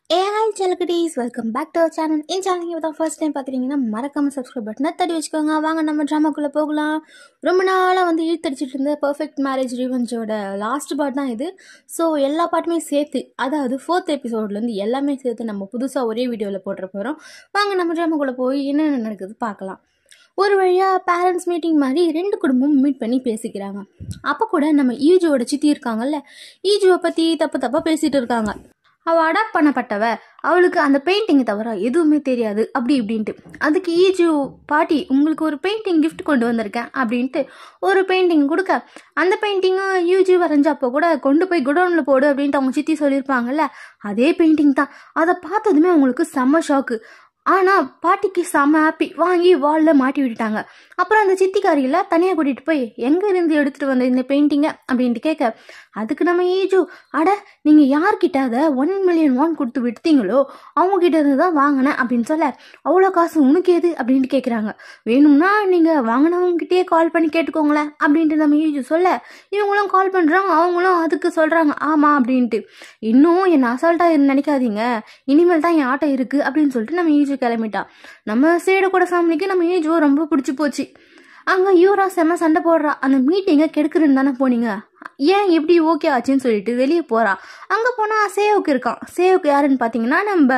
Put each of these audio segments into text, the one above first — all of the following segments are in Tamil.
AI Chalakadis, welcome back to our channel. In channel you first time பாக்குறீங்கன்னா மறக்காம subscribe பட்டனை தட்டி வச்சுக்கோங்க. வாங்க நம்ம டிராமாக்குள்ள போகலாம். ரொம்ப நாளா இழுத்தடிச்சிட்டு இருந்த பெர்ஃபெக்ட் மேரேஜ் ரிவெஞ்சோட லாஸ்ட் பார்ட் தான் இது. ஸோ எல்லா பாட்டுமே சேர்த்து, அதாவது 4th எபிசோட்லேருந்து எல்லாமே சேர்த்து நம்ம புதுசாக ஒரே வீடியோவில் போட்டுற போகிறோம். வாங்க நம்ம டிராமாக்குள்ள போய் என்னென்ன நடக்குது பார்க்கலாம். ஒரு வழியாக பேரண்ட்ஸ் மீட்டிங் மாதிரி 2 குடும்பமும் மீட் பண்ணி பேசிக்கிறாங்க. அப்போ கூட நம்ம ஈஜுவோட சித்தி இருக்காங்கல்ல, ஈஜுவை பற்றி தப்பாக பேசிகிட்டு இருக்காங்க. அவள் அடாப்ட் பண்ணப்பட்டவ, அவளுக்கு அந்த பெயிண்டிங்கை தவிர எதுவுமே தெரியாது அப்படி இப்படின்ட்டு. அதுக்கு ஈஜு பாட்டி உங்களுக்கு ஒரு பெயிண்டிங் கிஃப்ட் கொண்டு வந்திருக்கேன் அப்படின்ட்டு ஒரு பெயிண்டிங் கொடுக்க, அந்த பெயிண்டிங்கும் யூஜி வரைஞ்சப்போ கூட கொண்டு போய் குடோனில் போடு அப்படின்ட்டு அவங்க சித்தி சொல்லியிருப்பாங்கல்ல, அதே பெயிண்டிங் தான். அதை பார்த்ததுமே அவங்களுக்கு செம்ம ஷாக்கு. ஆனால் பாட்டிக்கு செம்ம ஹாப்பி, வாங்கி வாலில் மாட்டி விட்டுட்டாங்க. அப்புறம் அந்த சித்திக்காரியில் தனியாக கூட்டிகிட்டு போய் எங்கே இருந்து எடுத்துகிட்டு வந்த இந்த பெயிண்டிங்கை அப்படின்ட்டு கேட்க, அதுக்கு நம்ம ஈஜு, அட நீங்கள் யார்கிட்ட அதை 1 மில்லியன் வான் கொடுத்து விட்டீங்களோ அவங்ககிட்ட இருந்து தான் வாங்கினேன் அப்படின்னு சொல்ல, அவ்வளோ காசு உனக்கு எது அப்படின்ட்டு கேட்குறாங்க. வேணும்னா நீங்கள் வாங்கினவங்ககிட்டயே கால் பண்ணி கேட்டுக்கோங்களேன் அப்படின்ட்டு நம்ம ஈஜு சொல்ல, இவங்களும் கால் பண்ணுறாங்க. அவங்களும் அதுக்கு சொல்கிறாங்க ஆமாம் அப்படின்ட்டு. இன்னும் என்னை அசால்ட்டாக நினைக்காதீங்க, இனிமேல் தான் என் ஆட்டம் இருக்குது அப்படின்னு சொல்லிட்டு நம்ம ஈஜு கிளம்பிட்டா. நம்ம சேடு கூட ஃபேமிலிக்கு நம்ம ஈஜுவை ரொம்ப பிடிச்சி போச்சு. அங்கே யூரா செம்ம சண்டை போடுறா. அந்த மீட்டிங்கை கெடுக்குறேன்னு தானே போனீங்க, ஏன் எப்படி ஓகே ஆச்சுன்னு சொல்லிட்டு வெளியே போறா. அங்கே போனால் சேவுக்கு இருக்கான். சேவுக்கு யாருன்னு பார்த்தீங்கன்னா நம்ம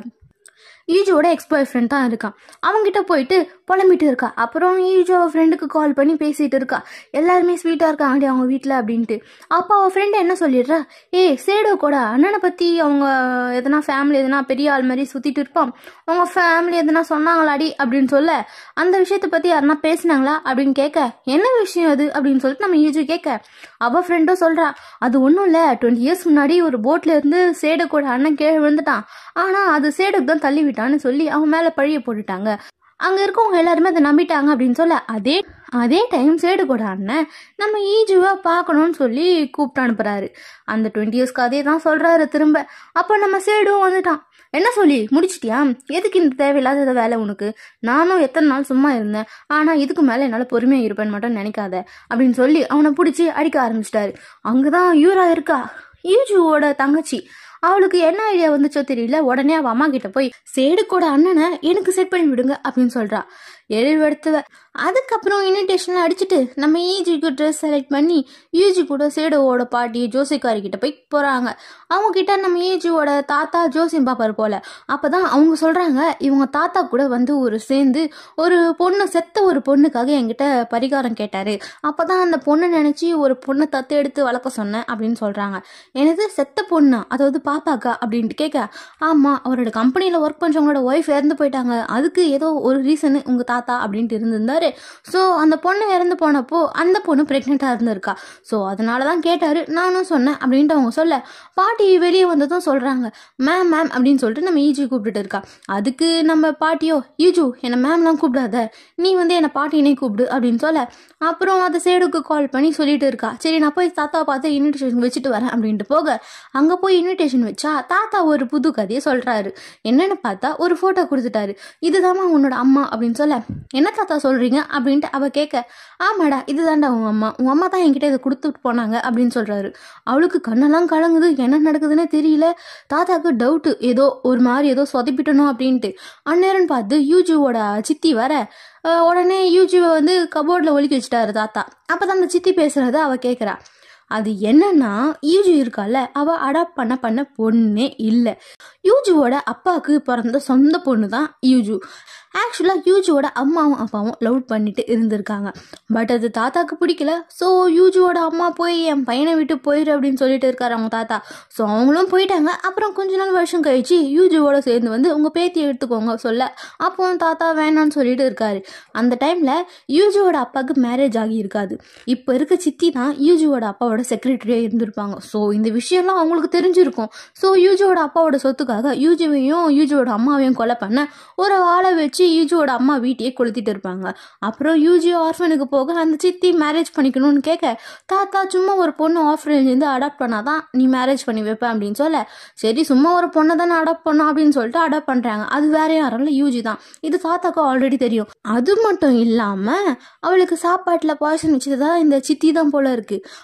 ஈஜோட எக்ஸ் பாய் ஃப்ரெண்ட் தான் இருக்கான். அவங்ககிட்ட போயிட்டு புலம்பிட்டு இருக்கா. அப்புறம் ஈஜோ அவள் ஃப்ரெண்டுக்கு கால் பண்ணி பேசிட்டு இருக்கா. எல்லாருமே ஸ்வீட்டாக இருக்காங்க அவங்க வீட்டில் அப்படின்ட்டு. அப்போ அவள் ஃப்ரெண்டு என்ன சொல்லிடுறா, சேடோ கூட அண்ணனை பற்றி அவங்க எதனா ஃபேமிலி எதனா பெரிய ஆள் மாதிரி சுற்றிட்டு இருப்பான், அவங்க ஃபேமிலி எதனா சொன்னாங்களாடி அப்படின்னு சொல்ல, அந்த விஷயத்தை பற்றி யாருன்னா பேசினாங்களா அப்படின்னு கேட்க, என்ன விஷயம் அது அப்படின்னு சொல்லிட்டு நம்ம ஈஜோ கேட்க, அவள் ஃப்ரெண்டும் சொல்கிறா, அது ஒன்றும் இல்லை, 20 இயர்ஸ் முன்னாடி ஒரு போட்டில் இருந்து சேடோ கூட அண்ணன் கீழே விழுந்துட்டான், ஆனால் அது சேடுக்கு தான் தள்ளி விட்டான்னு சொல்லி அவன் மேலே பழிய போட்டுட்டாங்க. அங்கே இருக்கவங்க எல்லாருமே அதை நம்பிட்டாங்க அப்படின்னு சொல்ல, அதே டைம் சேடு கூட அண்ணன் நம்ம ஈஜுவை பார்க்கணும்னு சொல்லி கூப்பிட்டு அனுப்புறாரு. அந்த 20 இயர்ஸ்க்கு அதே தான் சொல்றாரு திரும்ப. அப்போ நம்ம சேடும் வந்துட்டான். என்ன சொல்லி முடிச்சிட்டியா, எதுக்கு இந்த தேவையில்லாத வேலை உனக்கு, நானும் எத்தனை நாள் சும்மா இருந்தேன், ஆனால் இதுக்கு மேலே என்னால் பொறுமையாக இருப்பேன்னு மட்டும் நினைக்காத அப்படின்னு சொல்லி அவனை பிடிச்சி அடிக்க ஆரம்பிச்சிட்டாரு. அங்கதான் யூரா இருக்கா, ஈஜுவோட தங்கச்சி. அவளுக்கு என்ன ஐடியா வந்துச்சோ தெரியல, உடனே அவள் அம்மா கிட்ட போய் சேடுக்கோட அண்ணனை எனக்கு செட் பண்ணி விடுங்க அப்படின்னு சொல்றா. எழுவெடுத்துவ. அதுக்கப்புறம் இன்விடேஷன்லாம் அடிச்சுட்டு நம்ம ஈஜிக்கு ட்ரெஸ் செலக்ட் பண்ணி ஈஜி கூட சேடோவோட பாட்டி ஜோசிக்காரி கிட்ட போய் போறாங்க. அவங்க கிட்ட நம்ம ஈஜியோட தாத்தா ஜோசியம் பாப்பாரு போல. அப்பதான் அவங்க சொல்றாங்க, இவங்க தாத்தா கூட ஒரு சேர்ந்து ஒரு பொண்ணு, செத்த ஒரு பொண்ணுக்காக என்கிட்ட பரிகாரம் கேட்டாரு, அப்பதான் அந்த பொண்ணு நினைச்சு ஒரு பொண்ணை தத்து எடுத்து வளர்க்க சொன்னேன் அப்படின்னு சொல்றாங்க. எனது செத்த பொண்ணா, அதாவது பாப்பாக்கா அப்படின்ட்டு கேட்க, ஆமா அவரோட கம்பெனியில ஒர்க் பண்றவங்களோட ஒய்ஃப் இறந்து போயிட்டாங்க, அதுக்கு ஏதோ ஒரு ரீசன் உங்க தாத்தா அப்படின்ட்டு இருந்திருந்தாரு. ஸோ அந்த பொண்ணு இறந்து போனப்போ அந்த பொண்ணு பிரெக்னெண்டா இருந்திருக்கா, ஸோ அதனாலதான் கேட்டாரு, நானும் சொன்னேன் அப்படின்ட்டு அவங்க சொல்ல, பாட்டி வெளியே வந்ததும் சொல்றாங்க, மேம் மேம் அப்படின்னு சொல்லிட்டு நம்ம ஈஜி கூப்பிட்டுட்டு இருக்கா. அதுக்கு நம்ம பாட்டியோ, ஈஜு என்னை மேம்லாம் கூப்பிடாத, நீ என்னை பாட்டினே கூப்பிடு அப்படின்னு சொல்ல, அப்புறம் அதை சேடுக்கு கால் பண்ணி சொல்லிட்டு இருக்கா. சரி நான் போய் தாத்தாவை பார்த்து இன்விடேஷன் வச்சுட்டு வரேன் அப்படின்ட்டு போக, அங்க போய் இன்விடேஷன் வச்சா தாத்தா ஒரு புது கதையை சொல்றாரு. என்னன்னு பார்த்தா ஒரு போட்டோ கொடுத்துட்டாரு. இதுதாம்மா உன்னோட அம்மா அப்படின்னு சொல்ல, என்ன தாத்தா சொல்றீங்க அப்படின்ட்டு அவ கேட்க, ஆமாடா இதுதான்டா உங்க அம்மா தான் என்கிட்ட இதை கொடுத்துட்டு போனாங்க அப்படின்னு சொல்றாரு. அவளுக்கு கண்ணெல்லாம் கலங்குது, என்ன நடக்குதுன்னு தெரியல. தாத்தாக்கு டவுட், ஏதோ ஒரு மாதிரி ஏதோ சொதப்பிட்டணும் அப்படின்ட்டு. அந்நேரம் பார்த்து யூஜியோட சித்தி வர, உடனே யூஜிவை கபோர்டில் ஒலிக்க வச்சுட்டாரு தாத்தா. அப்பதான் அந்த சித்தி பேசுறத அவ கேட்குறா. அது என்னன்னா, யூஜி இருக்கால, அவ அடாப்ட் பண்ண பொண்ணே இல்லை. யூஜுவோட அப்பாவுக்கு பிறந்த சொந்த பொண்ணு தான் யூஜு. ஆக்சுவலாக யூஜுவோட அம்மாவும் அப்பாவும் லவ் பண்ணிட்டு இருந்திருக்காங்க. பட் அது தாத்தாக்கு பிடிக்கல. ஸோ யூஜுவோட அம்மா போய் என் பையனை விட்டு போயிரு அப்படின்னு சொல்லிட்டு இருக்காரு அவங்க தாத்தா. ஸோ அவங்களும் போயிட்டாங்க. அப்புறம் கொஞ்ச நாள் வருஷம் கழிச்சு யூஜுவோட சேர்ந்து உங்கள் பேத்தி எடுத்துக்கோங்க சொல்ல, அப்போ தாத்தா வேணான்னு சொல்லிட்டு இருக்காரு. அந்த டைமில் யூஜுவோட அப்பாவுக்கு மேரேஜ் ஆகி இருக்காது. இப்போ இருக்க சித்தி தான் யூஜுவோட அப்பாவோட செக்ரட்டரியாக இருந்திருப்பாங்க. ஸோ இந்த விஷயம்லாம் அவங்களுக்கு தெரிஞ்சிருக்கும். ஸோ யூஜுவோட அப்பாவோட சொத்துக்காக யூஜுவையும் யூஜுவோட அம்மாவையும் கொலை பண்ண ஒரு ஆளை வச்சு யூஜியோட அம்மா வீட்டையே கொளுத்திட்டு இருப்பாங்க. அப்புறம் யூஜி ஆர்ஃபனுக்கு போக அந்த சித்தி மேரேஜ் பண்ணிக்கணும்னு கேட்க, தாத்தா சும்மா ஒரு பொண்ணு ஆர்ஃபனேஜ்லேருந்து அடாப்ட் பண்ணாதான் நீ மேரேஜ் பண்ணி வைப்பேன் அப்படின்னு சொல்ல, சரி சும்மா ஒரு பொண்ணை தானே அடாப்ட் பண்ணோம் அப்படின்னு சொல்லிட்டு அடாப்ட் பண்றாங்க. அது வேற யாரும் இல்லை, யூஜி தான். இது தாத்தாக்கு ஆல்ரெடி தெரியும். அது மட்டும் இல்லாம அவளுக்கு சாப்பாட்டுல பாய்சன் வச்சதா இந்த சித்தி தான் போல இருக்கு. அவ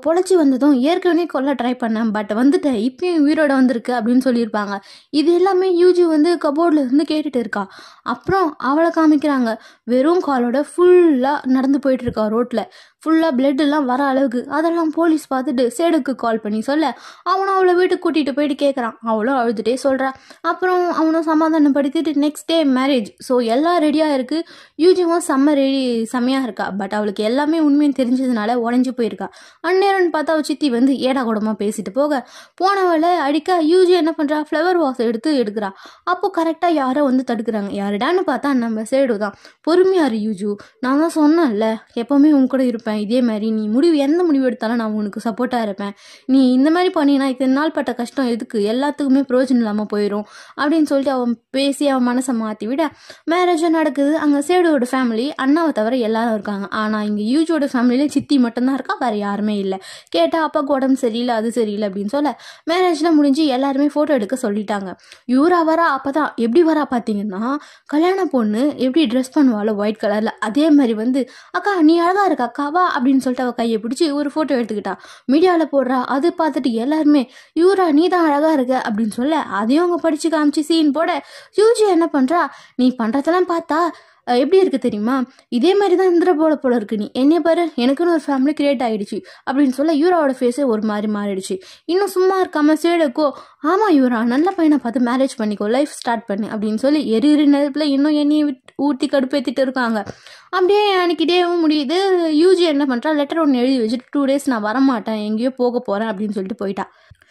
பொழைச்சி வந்ததும் ஏற்கனவே கொல்ல ட்ரை பண்ணேன், பட் வந்துட்டேன், இப்பயும் உயிரோட வந்திருக்கு அப்படின்னு சொல்லியிருப்பாங்க. இது எல்லாமே யூஜி வந்து கபோர்டில் இருந்து கேட்டுட்டு இருக்கா. அப்புறம் அவளை காமிக்கிறாங்க, வெறும் காலோட ஃபுல்லாக நடந்து போயிட்டு இருக்கா ரோட்டில், ஃபுல்லாக பிளட் எல்லாம் வர அளவுக்கு. அதெல்லாம் போலீஸ் பார்த்துட்டு சேடுக்கு கால் பண்ணி சொல்ல அவனும் அவளை வீட்டுக்கு கூட்டிகிட்டு போயிட்டு கேட்குறான். அவளும் அழுதுகிட்டே சொல்கிறா. அப்புறம் அவனும் சமாதானப்படுத்திட்டு நெக்ஸ்ட் டே மேரேஜ். ஸோ எல்லாம் ரெடியாக இருக்குது. யூஜியும் செம்மையாக இருக்கா. பட் அவளுக்கு எல்லாமே உண்மையும் தெரிஞ்சதுனால உடஞ்சி போயிருக்கா. அந்நேரம்னு பார்த்தா அவள் சித்தி வந்து ஏடா கூடமாக பேசிட்டு போனவளை அடிக்க யூஜி என்ன பண்ணுறா, ஃப்ளவர் வாஸ் எடுக்கிறா. அப்போ கரெக்டாக யாரோ வந்து தடுக்கிறாங்க. யாருடான்னு பார்த்தா நம்ம சேடு தான். பொறுமையாரு யூஜு, நான் தான் சொன்னேன்ல எப்போவுமே உன் கூட இருப்பேன், இதே மாதிரி நீ எந்த முடிவு எடுத்தாலும் நான் உனக்கு சப்போர்ட்டாக இருப்பேன். நீ இந்த மாதிரி பண்ணினா இத்தனை நாள் பட்ட கஷ்டம் எதுக்கு, எல்லாத்துக்குமே பிரயோஜனம் இல்லாமல் போயிடும் அப்படின்னு சொல்லிட்டு அவன் பேசி அவன் மனசை மாற்றி விட மேரேஜும் நடக்குது. அங்கே சேடோட ஃபேமிலி அண்ணாவை தவிர எல்லாரும் இருக்காங்க. ஆனால் இங்கே யூஜியோட ஃபேமிலியில் சித்தி மட்டும்தான் இருக்கா, வேறு யாருமே இல்லை. கேட்டால் அப்பாவுக்கு உடம்பு சரியில்லை, அது சரியில்லை அப்படின்னு சொல்ல மேரேஜ்லாம் முடிஞ்சு எல்லாருமே ஃபோட்டோ எடுக்க சொல்லிட்டாங்க. யூரா வரா. அப்போ தான் எப்படி வரா பார்த்தீங்கன்னா, கல்யாண பொண்ணு எப்படி ட்ரெஸ் பண்ணுவாளோ ஒயிட் கலரில், அதே மாதிரி வந்து அக்கா நீ அழகா இருக்க அக்காவா அப்படின்னு சொல்லிட்டு அவள் கையை பிடிச்சி ஒரு ஃபோட்டோ எடுத்துக்கிட்டா. மீடியாவில் போடுறா. அது பார்த்துட்டு எல்லாருமே யூரா நீ தான் அழகா இருக்க அப்படின்னு சொல்ல அதையும் அவங்க படிச்சு காமிச்சு சீன் போட யூஜி என்ன பண்றா, நீ பண்றதெல்லாம் பார்த்தா எப்படி இருக்கு தெரியுமா, இதே மாதிரி தான் இந்திர போல இருக்கு, நீ என்னைய பாரு, எனக்குன்னு ஒரு ஃபேமிலி கிரியேட் ஆகிடுச்சு அப்படின்னு சொல்ல யூராவோட ஃபேஸே ஒரு மாதிரி மாறிடுச்சு. இன்னும் சும்மா இருக்காம சேடுக்கோ, ஆமாம் யூரா நல்ல பையனை பார்த்து மேரேஜ் பண்ணிக்கோ, லைஃப் ஸ்டார்ட் பண்ணு அப்படின்னு சொல்லி எரி நேரத்தில் இன்னும் எண்ணெயை ஊற்றி கடுப்பேற்றிட்டு இருக்காங்க. அப்படியே அன்னைக்கு டேவும் முடியுது. யூஜி என்ன பண்ணுறா, லெட்டர் ஒன்று எழுதி வச்சுட்டு 2 days நான் வரமாட்டேன், எங்கேயோ போக போகிறேன் அப்படின்னு சொல்லிட்டு போயிட்டா.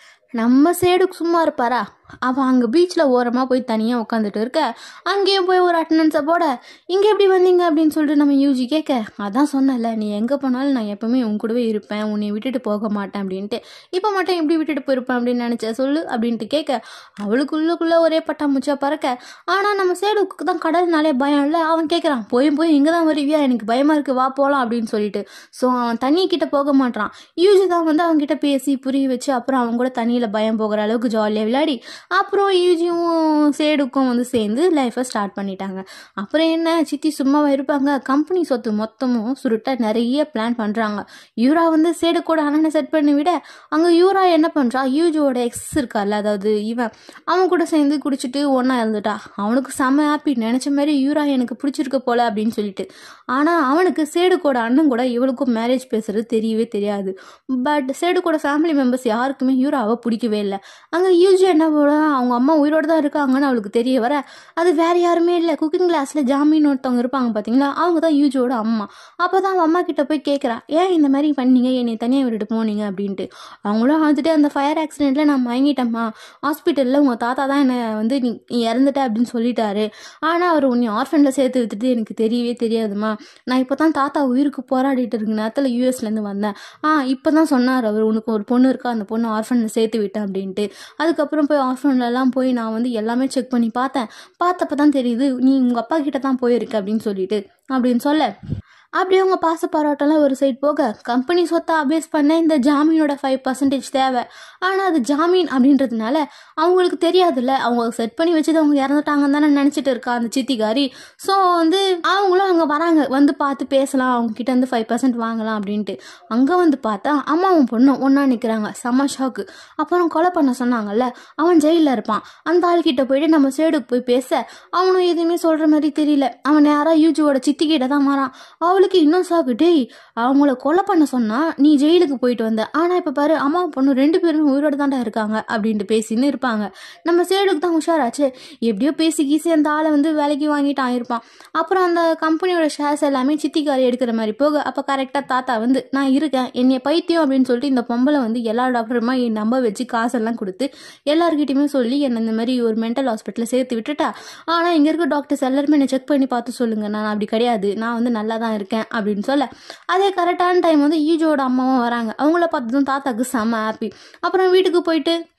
நம்ம சேடுக்கு சும்மா இருப்பாரா, அவள் அங்கே பீச்சில் ஓரமாக போய் தனியாக உட்காந்துட்டு இருக்க, அங்கேயும் போய் ஒரு அட்டண்டன்ஸை போட இங்கே எப்படி வந்தீங்க அப்படின்னு சொல்லிட்டு நம்ம யூஜி கேட்க, அதான் சொன்னல நீ எங்கே போனாலும் நான் எப்பவுமே உன் கூடவே இருப்பேன், உன்னை விட்டுட்டு போக மாட்டேன் அப்படின்ட்டு, இப்போ மட்டும் எப்படி விட்டுட்டு போயிருப்பேன் அப்படின்னு நினச்ச சொல்லு அப்படின்ட்டு கேட்க அவளுக்குள்ளே ஒரே பட்டாம்பூச்சா பறக்க. ஆனால் நம்ம சேடுக்கு தான் கடல்னாலே பயம் இல்லை. அவன் கேட்குறான், போய் இங்கே தான் வருவியா, எனக்கு பயமாக இருக்குது, வா போகலாம் அப்படின்னு சொல்லிட்டு. ஸோ அவன் தண்ணிக்கிட்ட போக மாட்டான். யூஜி தான் வந்து அவன்கிட்ட பேசி புரிய வச்சு அப்புறம் அவன் கூட தண்ணியில் பயம் போகிற அளவுக்கு ஜாலியாக விளையாடி அப்புறம் யூஜியும் சேடுக்கும் வந்து சேர்ந்து லைஃப்பை ஸ்டார்ட் பண்ணிட்டாங்க. அப்புறம் என்ன, சித்தி சும்மாவாக இருப்பாங்க, கம்பெனி சொத்து மொத்தமும் சுருட்ட நிறைய பிளான் பண்ணுறாங்க. யூரா வந்து சேடு கூட அண்ணனை செட் பண்ணி விட அங்கே யூரா என்ன பண்ணுறா, யூஜியோட எக்ஸ் இருக்கார்ல, அதாவது இவன், அவன் கூட சேர்ந்து குடிச்சிட்டு ஒன்றா இருந்துட்டா. அவனுக்கு செம்ம ஹாப்பி, நினச்ச மாதிரி யூரா எனக்கு பிடிச்சிருக்க போல அப்படின்னு சொல்லிட்டு. ஆனால் அவனுக்கு சேடுக்கோட அண்ணன் கூட இவளுக்கும் மேரேஜ் பேசுறது தெரியவே தெரியாது. பட் சேடுக்கோட ஃபேமிலி மெம்பர்ஸ் யாருக்குமே யூராவை பிடிக்கவே இல்லை. அங்கே யூஜி என்ன போட, அவங்க அம்மா உயிரோடு தான் இருக்காங்கன்னு அவளுக்கு தெரிய வர அது வேறு யாருமே இல்லை, குக்கிங் கிளாஸில் ஜாமீன் ஒருத்தவங்க இருப்பாங்க பார்த்தீங்களா, அவங்க தான் யூஜியோட அம்மா. அப்போ தான் அவன் அம்மா கிட்ட போய் கேட்குறா, ஏன் இந்த மாதிரி பண்ணீங்க, என்னை தனியாக விட்டுட்டு போனீங்க அப்படின்ட்டு. அவங்களும் வந்துட்டு அந்த ஃபயர் ஆக்சிடெண்ட்டில் நான் மயங்கிட்டேம்மா, ஹாஸ்பிட்டலில் உங்கள் தாத்தா தான் என்னை வந்து நீ இறந்துட்ட அப்படின்னு சொல்லிட்டாரு, ஆனால் அவர் உன்னை ஆர்ஃபனில் சேர்த்து விட்டுட்டு எனக்கு தெரியவே தெரியாதுமா, நான் இப்போ தான் தாத்தா உயிருக்கு போராடிட்டு இருக்க நேரத்தில் யூஎஸ்லேருந்து வந்தேன், இப்போ தான் சொன்னார் அவர், உனக்கு ஒரு பொண்ணு இருக்கா, அந்த பொண்ணு ஆர்ஃபனில் சேர்த்து விட்டேன் அப்படின்ட்டு. அதுக்கப்புறம் போய் ஆர்ஃபன்லலாம் போய் நான் வந்து எல்லாமே செக் பண்ணி பார்த்தப்ப தான் தெரியுது நீ உங்கள் அப்பா கிட்ட தான் போயிருக்க அப்படின்னு சொல்லிட்டு அப்படின்னு சொல்ல அப்படியே அவங்க பாச பாராட்டெல்லாம் ஒரு சைட் போக, கம்பெனி சொத்தை அபேஸ் பண்ண இந்த ஜாமீனோட 5% தேவை. ஆனால் அது ஜாமீன் அப்படின்றதுனால அவங்களுக்கு தெரியாதுல்ல, அவங்க செட் பண்ணி வச்சுட்டு அவங்க இறந்துட்டாங்கன்னு தானே நினச்சிட்டு இருக்கா அந்த சித்திகாரி. ஸோ வந்து அவங்களும் அங்கே வராங்க, வந்து பார்த்து பேசலாம், அவங்க கிட்ட இருந்து 5% வாங்கலாம் அப்படின்ட்டு. அங்கே வந்து பார்த்தா அம்மாவும் பொண்ணும் ஒன்றா நிற்கிறாங்க. செம்ம ஷாக்கு. அப்புறம் கொலை பண்ண சொன்னாங்கல்ல, அவன் ஜெயிலில் இருப்பான். அந்த ஆள்கிட்ட போயிட்டு நம்ம சேடுக்கு போய் பேச அவனும் எதுவுமே சொல்கிற மாதிரி தெரியல. அவன் நேராக யூஜியோட சித்திக்கிட்ட தான் வரான். அவளுக்கு இன்னும் சாக்கு, டேய் அவங்கள கொலை பண்ண சொன்னா நீ ஜெயிலுக்கு போயிட்டு வந்த, ஆனா இப்ப பாரு அம்மா பொண்ணு 2 பேரும் உயிரோட தாண்டா இருக்காங்க அப்படின்ட்டு பேசின்னு இருப்பாங்க. நம்ம சேடுக்கு தான் உஷாராச்சு, எப்படியோ பேசி கீசி அந்த ஆளை வந்து வேலைக்கு வாங்கிட்டான் இருப்பான். அப்புறம் அந்த கம்பெனியோட ஷேர்ஸ் எல்லாமே சித்திக்காரி எடுக்கிற மாதிரி போக அப்ப கரெக்டா தாத்தா வந்து நான் இருக்கேன், என்னைய பைத்தியம் அப்படின்னு சொல்லிட்டு இந்த பொம்பளை வந்து எல்லா டாக்டருமா என் நம்ப வச்சு காசெல்லாம் கொடுத்து எல்லாருக்கிட்டையுமே சொல்லி என்னை இந்த மாதிரி ஒரு மென்டல் ஹாஸ்பிட்டலில் சேர்த்து விட்டுட்டா. ஆனா இங்க இருக்க டாக்டர்ஸ் எல்லாருமே என்னை செக் பண்ணி பார்த்து சொல்லுங்க, நான் அப்படி கிடையாது, நான் வந்து நல்லா தான் இருக்கேன் அப்படின்னு சொல்ல அதே கரெக்டான டைம் வந்து யூஜியோட அம்மாவும் வராங்க. அவங்கள பார்த்ததும் தாத்தாக்கு செம்ம ஹாப்பி. அப்புறம் வீட்டுக்கு போயிட்டு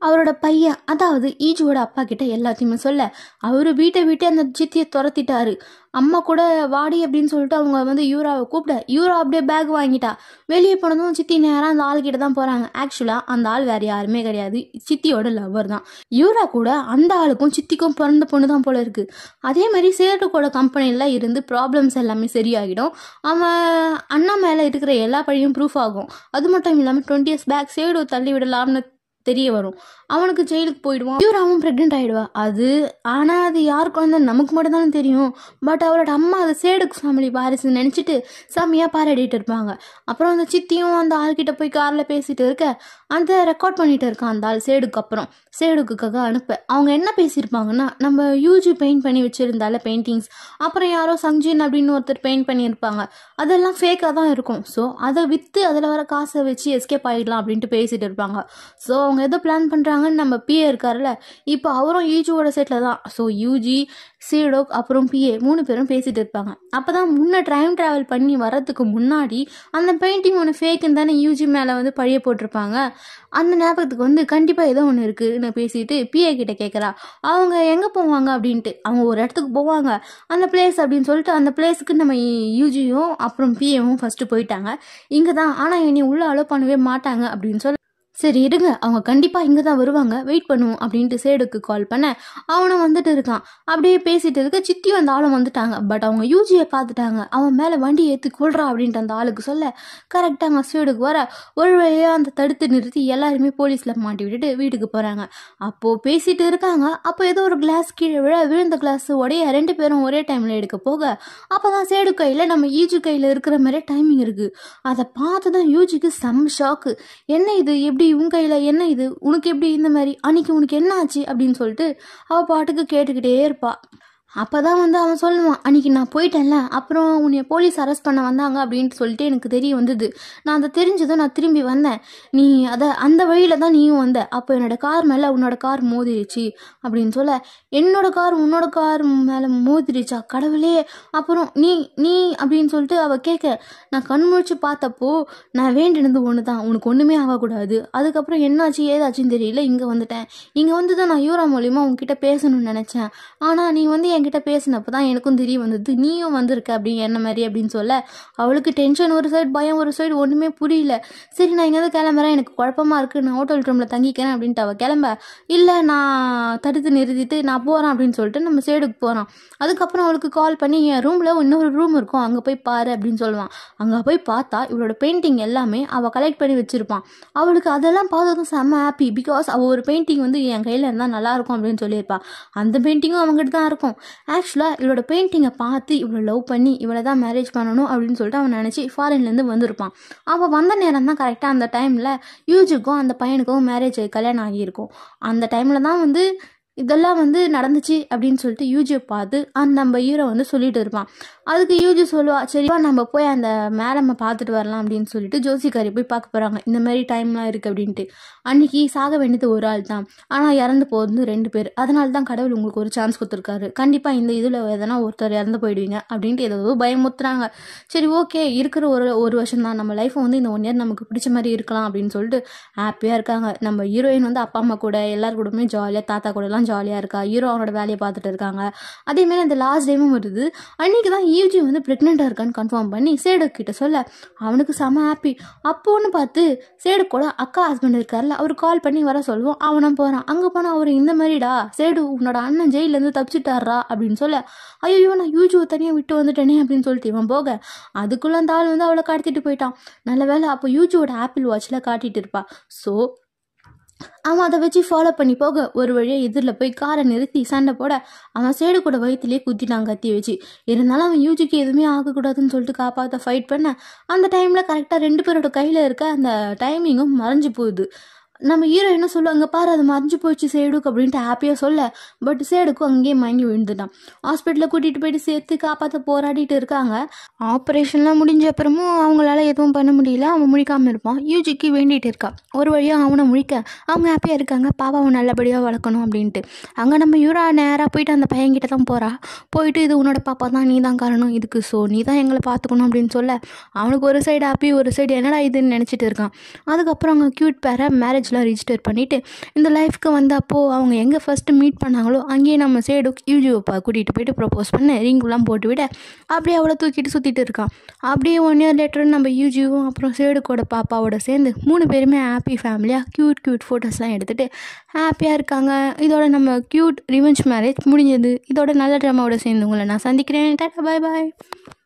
அவரோட பையன் அதாவது ஈஜுவோட அப்பா கிட்ட எல்லாத்தையுமே சொல்ல அவரு வீட்டை அந்த சித்தியை துரத்திட்டாரு. அம்மா கூட வாடி அப்படின்னு சொல்லிட்டு அவங்க வந்து யூராவை கூப்பிட யூரா அப்படியே பேக் வாங்கிட்டா. வெளியே போனதும் சித்தி நேரம் அந்த ஆள் கிட்ட தான் போறாங்க. ஆக்சுவலா அந்த ஆள் வேற யாருமே கிடையாது, சித்தியோட லவ்வர் தான். யூரா கூட அந்த ஆளுக்கும் சித்திக்கும் பிறந்த பொண்ணு தான் போல இருக்கு. அதே மாதிரி சேட்டுக்கோட கம்பெனில இருந்து ப்ராப்ளம்ஸ் எல்லாமே சரியாகிடும். அவன் அண்ணா மேல இருக்கிற எல்லா பழியும் ப்ரூஃப் ஆகும். அது மட்டும் இல்லாமல் 20 years பேக் சேடு தள்ளி விடலாம்னு தெரிய வரும். அவனுக்கு ஜெயிலுக்கு போயிடுவான். யூராவும் பிரெக்னென்ட் ஆயிடுவா. அது யார் குழந்தை நமக்கு மட்டும் தானே தெரியும். பட் அவளோட அம்மா அது சேடுக்கு ஃபேமிலி வாரிசுன்னு நினைச்சிட்டு செம்மையா பாராடிட்டு இருப்பாங்க. அப்புறம் அந்த சித்தியும் அந்த ஆள்கிட்ட போய் கார்ல பேசிட்டு இருக்க அந்த ரெக்கார்ட் பண்ணிட்டு இருக்கான் அந்த ஆள் சேடுக்கு. அப்புறம் சேடுக்காக அனுப்ப அவங்க என்ன பேசியிருப்பாங்கன்னா, நம்ம யூஜி பெயிண்ட் பண்ணி வச்சிருந்தால பெயிண்டிங்ஸ், அப்புறம் யாரோ சங்ஜின் அப்படின்னு ஒருத்தர் பெயிண்ட் பண்ணியிருப்பாங்க, அதெல்லாம் ஃபேக்காக தான் இருக்கும். ஸோ அதை விற்று அதில் வர காசை வச்சு எஸ்கேப் ஆகிடலாம் அப்படின்ட்டு பேசிட்டு இருப்பாங்க. ஸோ அவங்க எதோ பிளான் பண்ணுறாங்கன்னு நம்ம பிஏ இருக்கார்ல, இப்போ அவரும் யூஜியோட செட்டில் தான். ஸோ யூஜி, சீடோக் அப்புறம் பிஏ 3 பேரும் பேசிட்டு இருப்பாங்க. அப்போ தான் முன்னே டைம் ட்ராவல் பண்ணி வர்றதுக்கு முன்னாடி அந்த பெயிண்டிங் ஒன்று ஃபேக்குன்னு தானே யூஜி மேலே வந்து பழிய போட்டிருப்பாங்க. அந்த ஞாபகத்துக்கு வந்து கண்டிப்பாக ஏதோ ஒன்று இருக்குன்னு பேசிட்டு பிஏ கிட்ட கேட்குறா அவங்க எங்கே போவாங்க அப்படின்ட்டு. அவங்க ஒரு இடத்துக்கு போவாங்க, அந்த பிளேஸ் அப்படின்னு சொல்லிட்டு அந்த பிளேஸுக்கு நம்ம யூஜியும் அப்புறம் பிஏவும் ஃபஸ்ட்டு போயிட்டாங்க. இங்கே தான், ஆனால் என்னை உள்ளே அலோவ் பண்ணவே மாட்டாங்க அப்படின்னு சொல்லி, சரி இருங்க அவங்க கண்டிப்பாக இங்கே தான் வருவாங்க, வெயிட் பண்ணுவோம் அப்படின்ட்டு சேடுக்கு கால் பண்ண அவனும் வந்துட்டு இருக்கான். அப்படியே பேசிட்டு இருக்க சித்தியும் அந்த ஆளும் வந்துட்டாங்க. பட் அவங்க யூஜியை பார்த்துட்டாங்க. அவன் மேலே வண்டி ஏற்றி கொள்றா அப்படின்ட்டு அந்த ஆளுக்கு சொல்ல கரெக்டாக சேடுக்கு வர ஒரு வழியாக அந்த தடுத்து நிறுத்தி எல்லாருமே போலீஸில் மாட்டி விட்டுட்டு வீட்டுக்கு போகிறாங்க. அப்போது பேசிட்டு இருக்காங்க. அப்போ ஏதோ ஒரு கிளாஸ் கீழே விழுந்த கிளாஸ் உடைய 2 பேரும் ஒரே டைமில் எடுக்க போக அப்போ தான் சேடு கையில் நம்ம யூஜி கையில் இருக்கிற மாதிரி டைமிங் இருக்குது. அதை பார்த்து தான் யூஜிக்கு செம்ம ஷாக்கு. என்ன இது, எப்படி உன் கையில் என்ன இது, உனக்கு எப்படி இந்த மாதிரி, அன்னைக்கு உனக்கு என்ன ஆச்சு அப்படின்னு சொல்லிட்டு அவள் பாட்டுக்கு கேட்டுக்கிட்டே இருப்பா. அப்போதான் வந்து அவன் சொல்லுவான், அன்றைக்கி நான் போயிட்டேன்ல, அப்புறம் உன்னை போலீஸ் அரெஸ்ட் பண்ண வந்தாங்க அப்படின்ட்டு சொல்லிட்டு எனக்கு தெரிய வந்தது. நான் அதை தெரிஞ்சதும் நான் திரும்பி வந்தேன். நீ அந்த வழியில் தான் நீயும் வந்த. அப்போ என்னோட கார் மேலே உன்னோட கார் மோதிடுச்சு அப்படின்னு சொல்ல, என்னோட கார் உன்னோட கார் மேலே மோதிடுச்சா கடவுளே. அப்புறம் நீ அப்படின்னு சொல்லிட்டு அவள் கேட்க, நான் கண் முழிச்சு பார்த்தப்போ நான் வேண்டினது ஒன்று தான், உனக்கு ஒன்றுமே ஆகக்கூடாது. அதுக்கப்புறம் என்னாச்சு ஏதாச்சுன்னு தெரியல, இங்கே வந்துட்டேன். இங்கே வந்து தான் நான் யூரா மூலியமாக உங்ககிட்ட பேசணும்னு நினச்சேன். ஆனால் நீ வந்து என்கிட்ட பேசினப்போ தான் எனக்கும் தெரிய வந்தது நீயும் வந்திருக்க அப்படி என்ன மாதிரி அப்படின்னு சொல்ல அவளுக்கு டென்ஷன் ஒரு சைடு, பயம் ஒரு சைடு, ஒன்றுமே புரியல. சரி நான் இங்கேருந்து கிளம்புறேன், எனக்கு குழப்பமா இருக்குது, நான் ஹோட்டல் ரூமில் தங்கிக்கிறேன் அப்படின்ட்டு அவள் கிளம்ப, இல்லை நான் தடுத்து நிறுத்திட்டு நான் போகிறேன் அப்படின்னு சொல்லிட்டு நம்ம சேடுக்கு போகிறான். அதுக்கப்புறம் அவளுக்கு கால் பண்ணி என் ரூமில் இன்னொரு ரூம் இருக்கும் அங்கே போய் பாரு அப்படின்னு சொல்லுவான். அங்கே போய் பார்த்தா இவளோட பெயிண்டிங் எல்லாமே அவள் கலெக்ட் பண்ணி வச்சுருப்பான். அவளுக்கு அதெல்லாம் பார்த்ததும் செம்ம ஹாப்பி. பிகாஸ் அவள் ஒரு பெயிண்டிங் வந்து என் கையில் இருந்தால் நல்லாயிருக்கும் அப்படின்னு சொல்லியிருப்பாள். அந்த பெயிண்டிங்கும் அவங்ககிட்ட தான் இருக்கும். ஆக்சுவலாக இவளோட பெயிண்டிங்கை பார்த்து இவளை லவ் பண்ணி இவளை தான் மேரேஜ் பண்ணணும் அப்படின்னு சொல்லிட்டு அவன் நினச்சி ஃபாரின்லேருந்து வந்திருப்பான். அவள் வந்த நேரம் தான் கரெக்டாக அந்த டைமில் யூஜுக்கும் அந்த பையனுக்கும் மேரேஜ் கல்யாணம் ஆகியிருக்கும். அந்த டைமில் தான் வந்து இதெல்லாம் வந்து நடந்துச்சு அப்படின்னு சொல்லிட்டு யூஜியை பார்த்து அந்த நம்ம ஹீரோ வந்து சொல்லிட்டு இருப்பான். அதுக்கு யூஜி சொல்லுவா, சரிப்பா நம்ம போய் அந்த மேடமை பார்த்துட்டு வரலாம் அப்படின்னு சொல்லிட்டு ஜோசிக்காரி போய் பார்க்க போகிறாங்க. இந்த மாதிரி டைம்லாம் இருக்குது அப்படின்ட்டு. அன்றைக்கி சாக வேண்டியது ஒரு ஆள் தான், ஆனால் இறந்து போகிறது 2 பேர். அதனால தான் கடவுள் உங்களுக்கு ஒரு சான்ஸ் கொடுத்துருக்காரு, கண்டிப்பாக இந்த இதில் எதனா ஒருத்தர் இறந்து போயிடுவீங்க அப்படின்ட்டு ஏதோ பயமுத்துறாங்க. சரி ஓகே, இருக்கிற ஒரு வருஷம் தான், நம்ம லைஃப்பை வந்து இந்த 1 year நமக்கு பிடிச்ச மாதிரி இருக்கலாம் அப்படின்னு சொல்லிட்டு ஹாப்பியாக இருக்காங்க. நம்ம ஹீரோயின் வந்து அப்பா அம்மா கூட எல்லாரு கூடமே ஜாலியாக, தாத்தா கூடலாம் ஜாலியாக இருக்கா. ஹீரோ அவனோட வேலையை பார்த்துட்டு இருக்காங்க. அதேமாரி அந்த லாஸ்ட் டைமும் வருது. அன்றைக்கி தான் யூஜி வந்து ப்ரெக்னெண்ட்டாக இருக்கான்னு கன்ஃபார்ம் பண்ணி சேடு கிட்ட சொல்ல அவனுக்கு செம ஹாப்பி. அப்போன்னு பார்த்து சேடு கூட அக்கா ஹஸ்பண்ட் இருக்கார்ல, அவர் கால் பண்ணி வர சொல்லுவோம். அவனும் போகிறான். அங்கே போனால் அவர் இந்த மாதிரிடா சேடு உன்னோட அண்ணன் ஜெயிலேருந்து தப்பிச்சுட்டாரா அப்படின்னு சொல்ல, ஐயோ நான் யூஜியை தனியாக விட்டு வந்துட்டேனே அப்படின்னு சொல்லிட்டு இவன் போக அதுக்குள்ளே அந்த ஆள் வந்து அவளை கடத்திட்டு போயிட்டான். நல்ல வேலை அப்போ யூஜியோட ஆப்பிள் வாட்சில் காட்டிட்டு இருப்பா. ஸோ அவன் அதை வச்சு ஃபாலோ பண்ணி போக ஒரு வழியாக எதிரில் போய் காரை நிறுத்தி சண்டை போட அவன் சேடு கூட வயிற்றுலேயே குத்திட்டான் கத்தி வச்சு. இருந்தாலும் அவன் யூஜிக்கு எதுவுமே ஆகக்கூடாதுன்னு சொல்லிட்டு காப்பாற்ற ஃபைட் பண்ண அந்த டைமில் கரெக்டாக 2 பேரோட கையில் இருக்க அந்த டைமிங்கும் மறைஞ்சு போகுது. நம்ம ஹீரோயினும் சொல்லுவாங்க, பாரு அது மறைஞ்சு போச்சு சேடுக்கு அப்படின்ட்டு ஹாப்பியாக சொல்ல, பட் சேடுக்கும் அங்கேயே மயங்கி விழுந்துட்டான். ஹாஸ்பிட்டலில் கூட்டிகிட்டு போயிட்டு சேர்த்து காப்பாற்ற போராடிட்டு இருக்காங்க. ஆப்ரேஷன்லாம் முடிஞ்ச அப்புறமும் அவங்களால எதுவும் பண்ண முடியல. அவன் முழிக்காமல் இருப்பான். யூஜிக்கு வேண்டிகிட்டு இருக்கா. ஒரு வழியாக அவனை முழிக்க அவங்க ஹாப்பியாக இருக்காங்க, பாப்பாவை நல்லபடியாக வளர்க்கணும் அப்படின்ட்டு. அங்கே நம்ம ஹீரோ நேராக போயிட்டு அந்த பையன்கிட்ட தான் போகிறா. போயிட்டு இது உன்னோட பாப்பா தான், நீ தான் காரணம் இதுக்கு, ஸோ நீ தான் எங்களை பார்த்துக்கணும் அப்படின்னு சொல்ல அவனுக்கு ஒரு சைடு ஹாப்பி, ஒரு சைடு என்னடா இதுன்னு நினச்சிட்டு இருக்கான். அதுக்கப்புறம் அவங்க க்யூட் பேரை மேரேஜ் டீட்டெயில்ஸ்லாம் ரிஜிஸ்டர் பண்ணிவிட்டு இந்த லைஃப்க்கு வந்தப்போ அவங்க எங்கே ஃபஸ்ட்டு மீட் பண்ணாங்களோ அங்கேயே நம்ம சேடு யூஜியோப்பா கூட்டிகிட்டு போயிட்டு ப்ரப்போஸ் பண்ண ரிங்குலாம் போட்டு விட அப்படியே அவளை தூக்கிட்டு சுற்றிட்டு இருக்கான். அப்படியே 1 இயர் லேட்டர் நம்ம யூஜியும் அப்புறம் சேடுக்கோட பாப்பாவோட சேர்ந்து 3 பேருமே ஹாப்பி ஃபேமிலியாக க்யூட் ஃபோட்டோஸ்லாம் எடுத்துகிட்டு ஹாப்பியாக இருக்காங்க. இதோட நம்ம க்யூட் ரிவெஞ்ச் மேரேஜ் முடிஞ்சது. இதோட நல்ல ட்ராமாவோட சேர்ந்து உங்களை நான் சந்திக்கிறேன். டாடா, பாய் பாய்.